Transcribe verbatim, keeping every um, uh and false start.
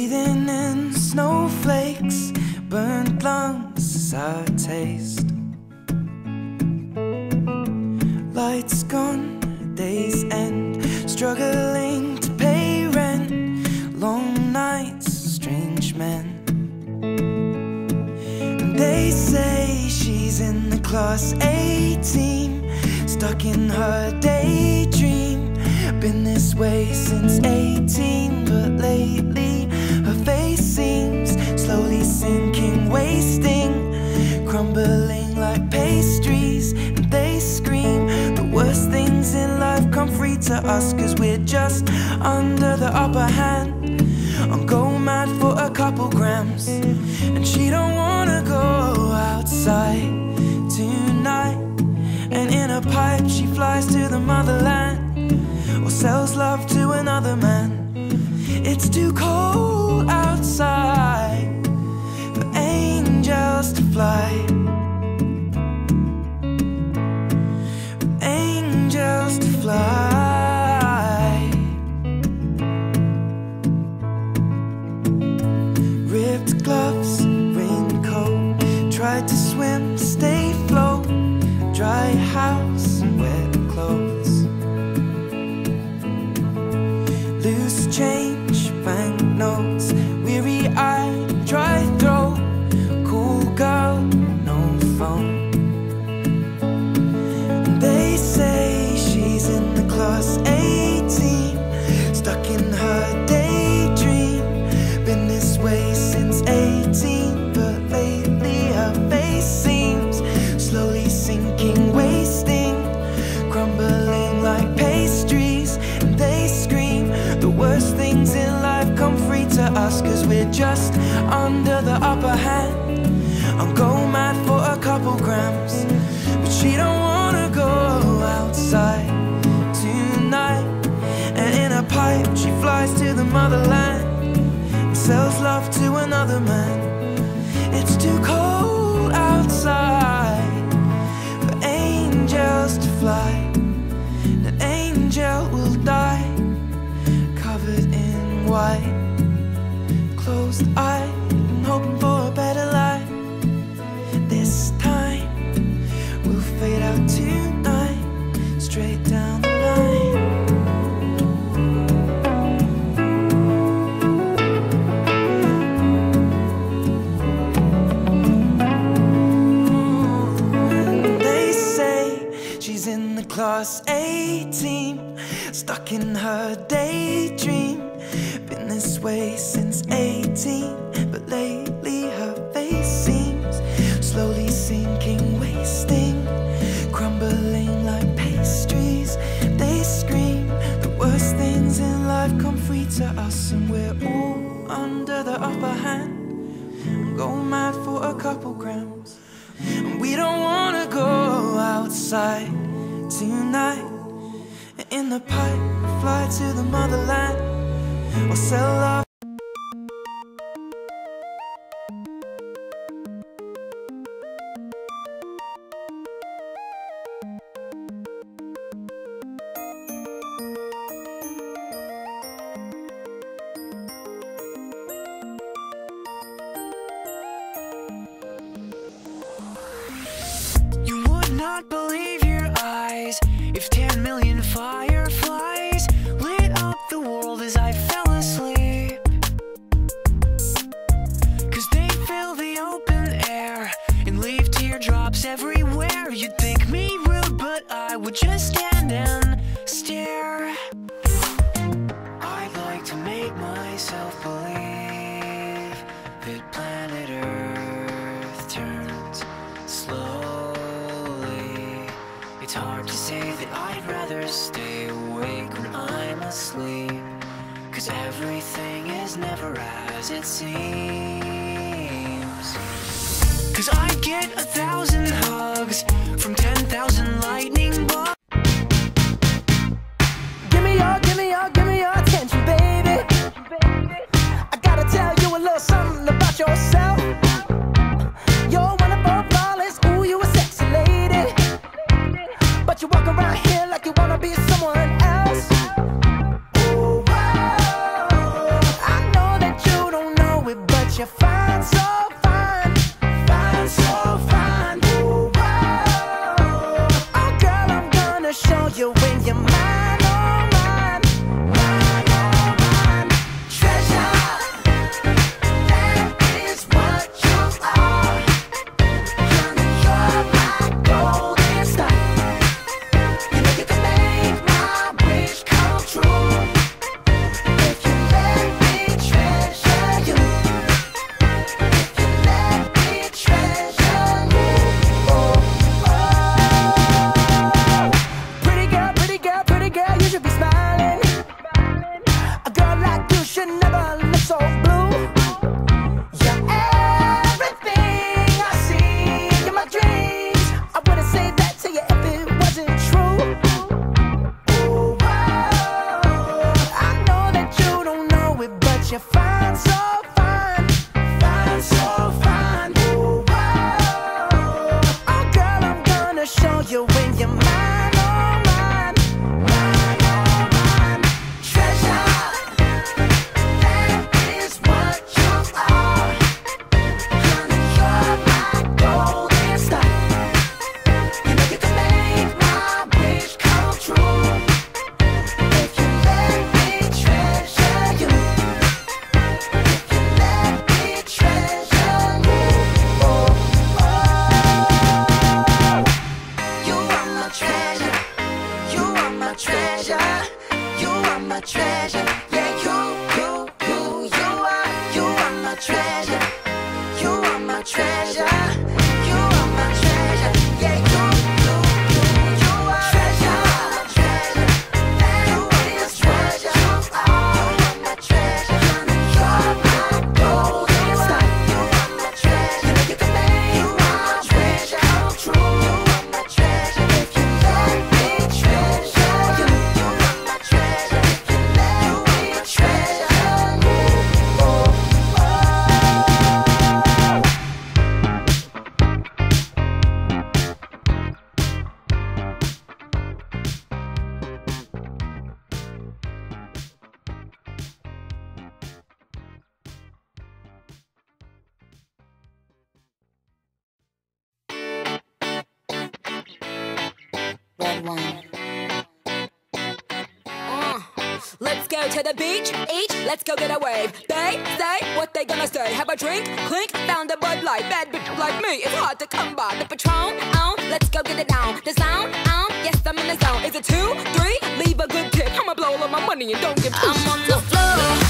Bathing in snowflakes, burnt lungs as I taste. Lights gone, days end, struggling to pay rent. Long nights, strange men. And they say she's in the class A team, stuck in her daydream. Been this way since eighteen, but lately her face seems slowly sinking, wasting, crumbling like pastries. And they scream the worst things in life come free to us, cause we're just under the upper hand. I'm go mad for a couple grams, and she don't wanna go outside tonight. And in a pipe she flies to the motherland, or sells love to another man. It's too cold outside for angels to fly, for angels to fly. Ripped gloves, raincoat, tried to swim, stay afloat. Dry house and wet clothes. Loose change, banknotes, weary-eyed, dry throat. Cool girl, no phone. And they say she's in the class A team, stuck in her daydream. Been this way since eighteen, but lately her face seems slowly sinking, wasting, crumbling like pastries. And they scream the worst things in life come free to us, cause we're just under the upper hand. I'm go mad for a couple grams, but she don't wanna go outside tonight. And in a pipe she flies to the motherland, and sells love to another man. It's too cold outside for angels to fly. An angel will die, covered in white, closed eye, and hoping for a better life. This time we'll fade out tonight, straight down the line. And they say she's in the class A team, stuck in her daydream. Been this way since eighteen, but lately her face seems slowly sinking, wasting, crumbling like pastries. They scream the worst things in life come free to us, and we're all under the upper hand. I'm going mad for a couple grams, and we don't wanna go outside tonight. In the pipe, fly to the motherland, or sell love. You would not believe your eyes if ten million fireflies lit up the world as I fell asleep. Cause they fill the open air and leave teardrops everywhere. You'd think me rude, but I would just stand and stare. I'd like to make myself believe that planet Earth turns slowly. It's hard to say that I'd rather stay awake when I'm asleep, cause everything is never as it seems. Cause I get a thousand hugs from ten thousand lightning bugs. Give me your, give me your, give me your attention, baby. I gotta tell you a little something about yourself. You're wonderful, flawless, ooh, you a sexy lady. But you walk around here like you wanna be someone else. Ooh, whoa. I know that you don't so fine, fine, so fine. Ooh, whoa. Oh girl, I'm gonna show you when you're mine, oh mine, mine, oh mine. Treasure, that is what you are. Honey, you're my golden star. You know you can make my wish come true. If you let me treasure you, if you let me treasure you, oh, oh. You are my treasure, you are my treasure, you are my treasure. Yeah, you, you, you, you are, you are my treasure, you are my treasure, you are my treasure. Yeah, you, you, you, you are treasure, treasure. You are my treasure, you are my treasure. Honey, you're my golden star. You are my treasure. You know you can make my treasure come true. You are my treasure. If you let me treasure you, you are my treasure. If you let me treasure you, oh, oh. Red wine. Uh, let's go to the beach, each, let's go get a wave. They say what they gonna say. Have a drink, clink, found a Bud Light. Bad bitch like me, it's hard to come by. The Patron, on, let's go get it down. The sound, on, yes, I'm in the zone. Is it two, three? Leave a good tip. I'ma blow all of my money and don't give two. I'm on the floor.